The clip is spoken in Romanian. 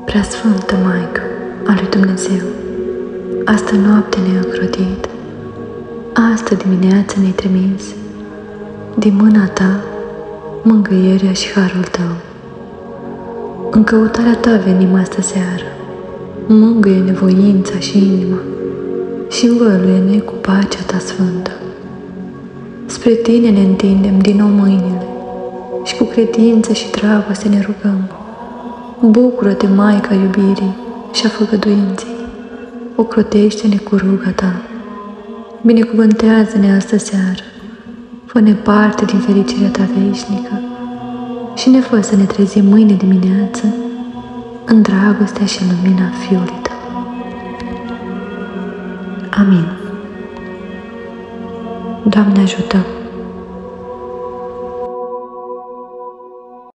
Preasfântă Maică a lui Dumnezeu, astă noapte ne-ai ocrotit, astă dimineață ne-ai trimis, din mâna ta, mângâierea și harul tău. În căutarea ta venim astă seară, mângâie nevoința și inima și învăluie-ne cu pacea ta sfântă. Spre tine ne întindem din nou mâinile și cu credință și dragoste ne rugăm. Bucură-te, Maica iubirii și a făgăduinței, ocrotește-ne cu ruga ta. Binecuvântează-ne astă seară, fă-ne parte din fericirea ta veșnică și ne fă să ne trezim mâine dimineață în dragostea și în lumina Fiului tău. Amin. Doamne ajută!